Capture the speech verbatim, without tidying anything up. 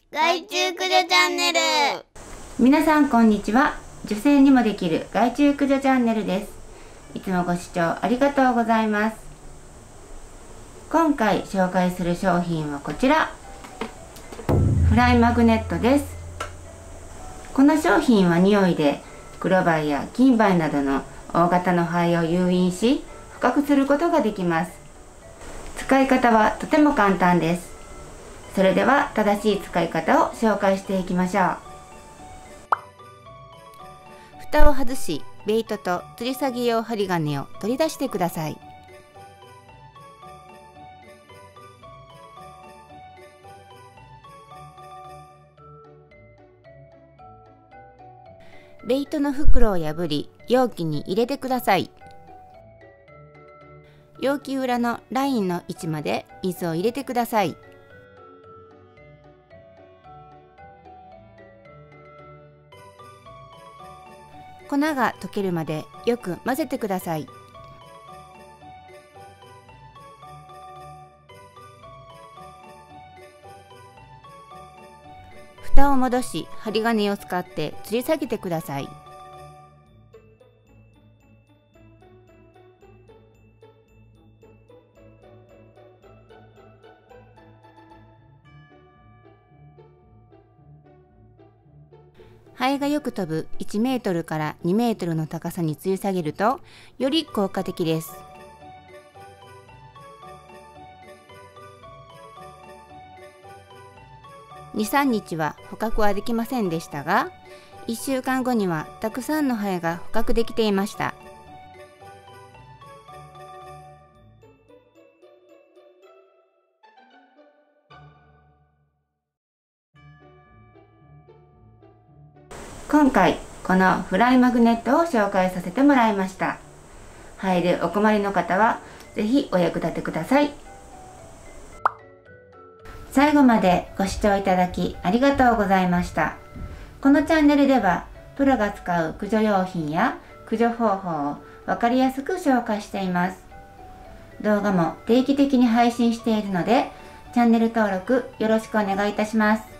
害虫駆除チャンネル。 皆さんこんにちは。女性にもできる害虫駆除チャンネルです。いつもご視聴ありがとうございます。今回紹介する商品はこちら、フライマグネットです。この商品は匂いで黒バイや金バイなどの大型のハエを誘引し捕獲することができます。使い方はとても簡単です。それでは正しい使い方を紹介していきましょう。蓋を外し、ベイトと吊り下げ用針金を取り出してください。ベイトの袋を破り、容器に入れてください。容器裏のラインの位置まで水を入れてください。粉が溶けるまでよく混ぜてください。蓋を戻し、針金を使って吊り下げてください。ハエがよく飛ぶいちメートルからにメートルの高さに吊り下げるとより効果的です。に、さんにちは捕獲はできませんでしたが、いっしゅうかんごにはたくさんのハエが捕獲できていました。今回このフライマグネットを紹介させてもらいました。ハエでお困りの方はぜひお役立てください。最後までご視聴いただきありがとうございました。このチャンネルではプロが使う駆除用品や駆除方法を分かりやすく紹介しています。動画も定期的に配信しているのでチャンネル登録よろしくお願いいたします。